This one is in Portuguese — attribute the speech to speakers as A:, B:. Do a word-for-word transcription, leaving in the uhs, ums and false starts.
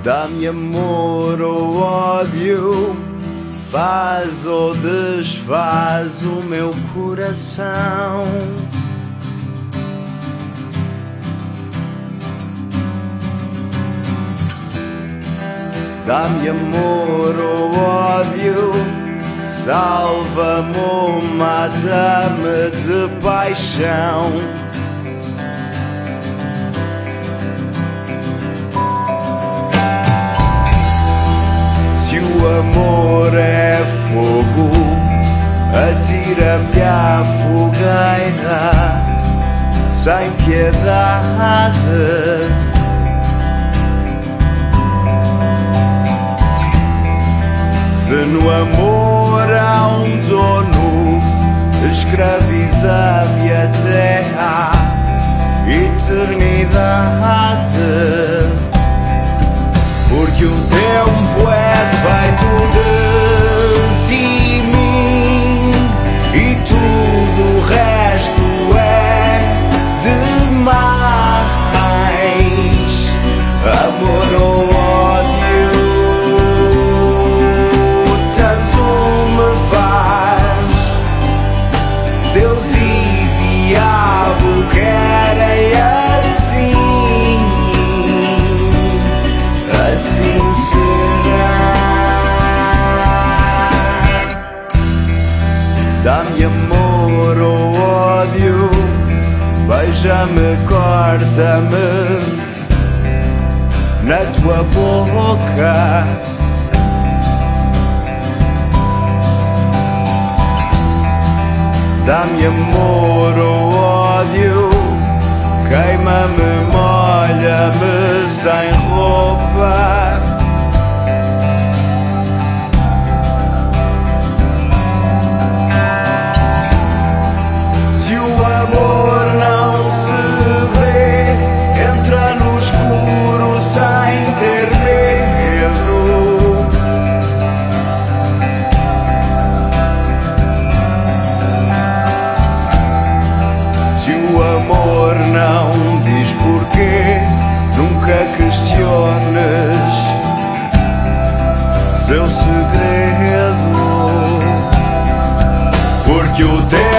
A: Dá-me amor ou ódio, faz ou desfaz o meu coração. Dá-me amor ou ódio, salva-me ou mata-me de paixão. Se o amor é fogo, atira-me à fogueira sem piedade. Se no amor há um dono, escraviza-me até à eternidade. Porque o tempo é feito de ti e mim, e tudo o resto é demais. Amor ou ódio, tanto me faz. Deus e diabo querem assim, assim será. Dá-me amor ou ódio, beija-me, corta-me na tua boca. Dá-me amor ou ódio, queima-me, molha-me sem roupa. Se o amor não se vê, entra no escuro sem ter medo. Se o amor não diz porquê, nunca questiones seu segredo. Porque o teu